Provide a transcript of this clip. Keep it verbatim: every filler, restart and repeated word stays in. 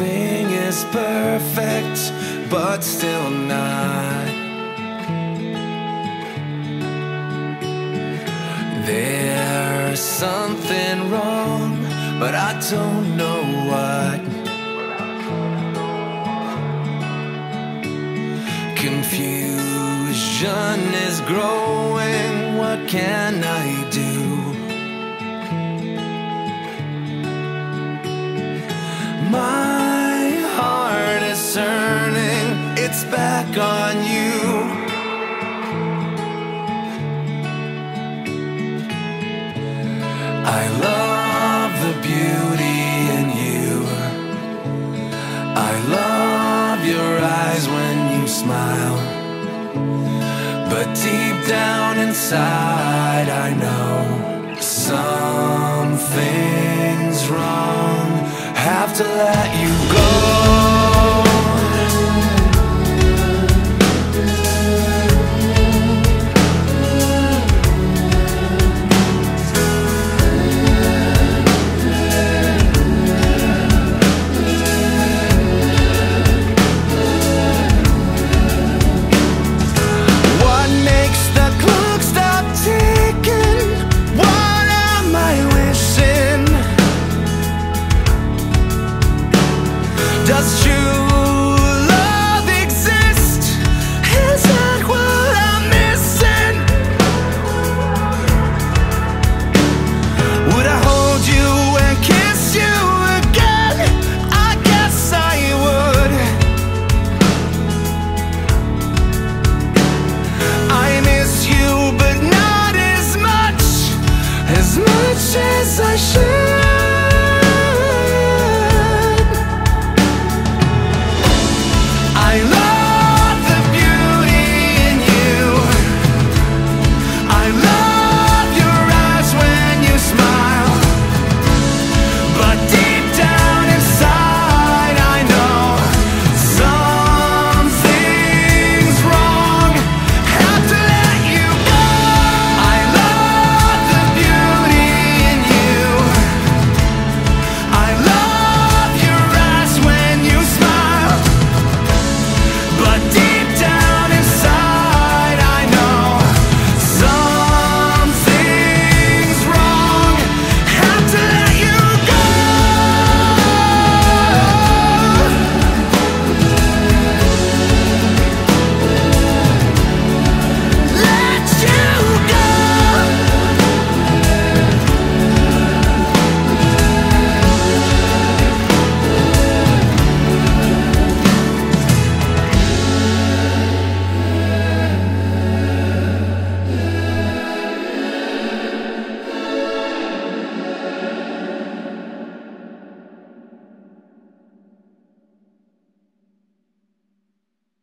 Everything is perfect, but still not. There's something wrong, but I don't know what. Confusion is growing, what can I do? My heart is turning, it's back on you. I love the beauty in you. I love your eyes when you smile, but deep down inside I know something's wrong. Have to let you go.